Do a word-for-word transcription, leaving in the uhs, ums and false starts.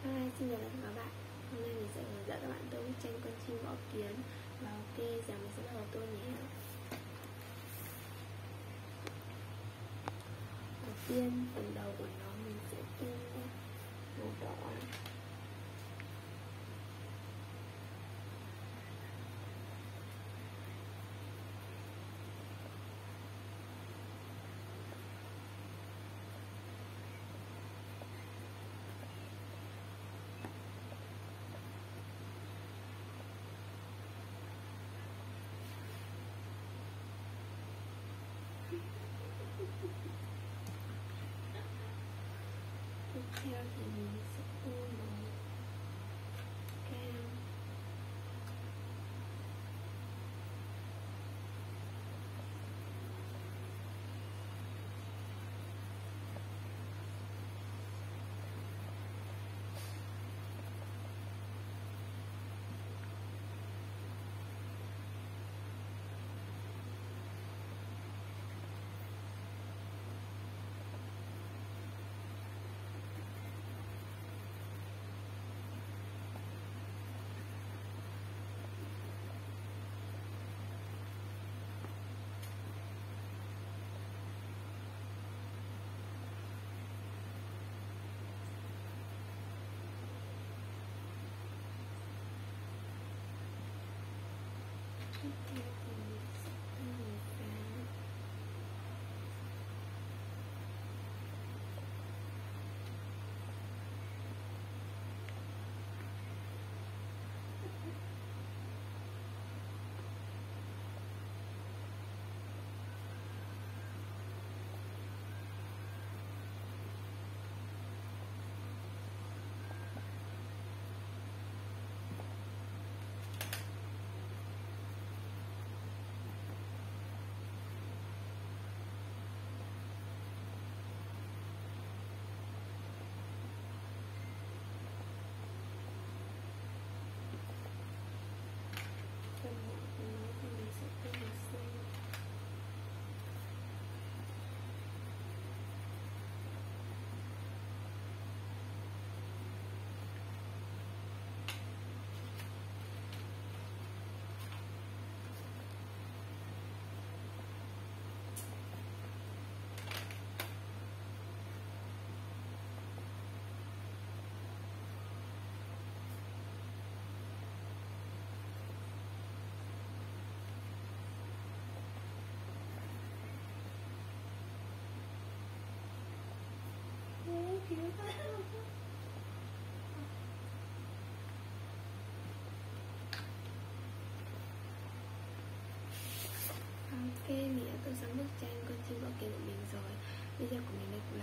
Hi, xin chào tất cả các bạn. Hôm nay mình sẽ hướng dẫn các bạn tô bức tranh con chim bọ kiến. Và ok, giờ mình sẽ bắt đầu tô nhé. Đầu tiên, phần đầu của nó mình sẽ tô màu đỏ. Tiếp theo thì mình sẽ tô màu cam. Tiếp theo thì mình sẽ tô màu vàng. Phần ngọn của nó thì mình sẽ tô màu xanh. Ok, mình đã tô xong bức tranh con chim bọ kiến của mình rồi. Video của mình đây cũng là